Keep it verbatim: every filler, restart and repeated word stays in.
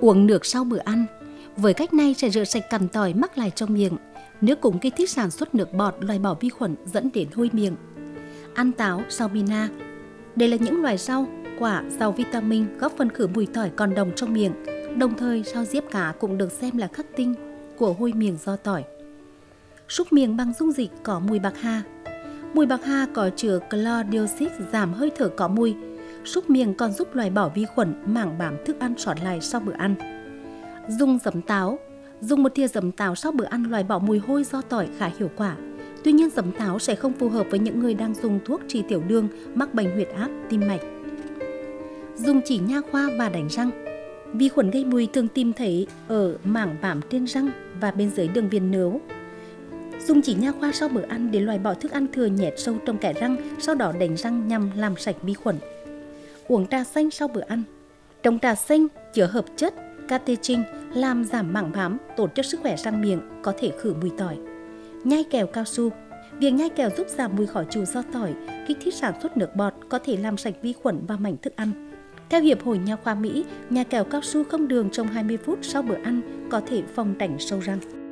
Uống nước sau bữa ăn. Với cách này sẽ rửa sạch cặn tỏi mắc lại trong miệng. Nước cũng kích thích sản xuất nước bọt loại bỏ vi khuẩn dẫn đến hôi miệng. Ăn táo sau bina. Đây là những loài rau, quả giàu vitamin góp phần khử mùi tỏi còn đồng trong miệng. Đồng thời rau diếp cá cũng được xem là khắc tinh của hôi miệng do tỏi. Súc miệng bằng dung dịch có mùi bạc hà. Mùi bạc hà có chứa chlordioxid giảm hơi thở có mùi. Súc miệng còn giúp loại bỏ vi khuẩn mảng bám thức ăn sót lại sau bữa ăn. Dùng giấm táo. Dùng một thìa giấm táo sau bữa ăn loại bỏ mùi hôi do tỏi khá hiệu quả. Tuy nhiên giấm táo sẽ không phù hợp với những người đang dùng thuốc trị tiểu đường, mắc bệnh huyết áp, tim mạch. Dùng chỉ nha khoa và đánh răng. Vi khuẩn gây mùi thường tìm thấy ở mảng bám trên răng và bên dưới đường viền nướu. Dùng chỉ nha khoa sau bữa ăn để loại bỏ thức ăn thừa nhét sâu trong kẽ răng, sau đó đánh răng nhằm làm sạch vi khuẩn. Uống trà xanh sau bữa ăn. Trong trà xanh chứa hợp chất catechin làm giảm mảng bám, tốt cho sức khỏe răng miệng, có thể khử mùi tỏi. Nhai kẹo cao su. Việc nhai kẹo giúp giảm mùi khó chịu do tỏi, kích thích sản xuất nước bọt, có thể làm sạch vi khuẩn và mảnh thức ăn. Theo Hiệp hội Nha khoa Mỹ, nhai kẹo cao su không đường trong hai mươi phút sau bữa ăn có thể phòng tránh sâu răng.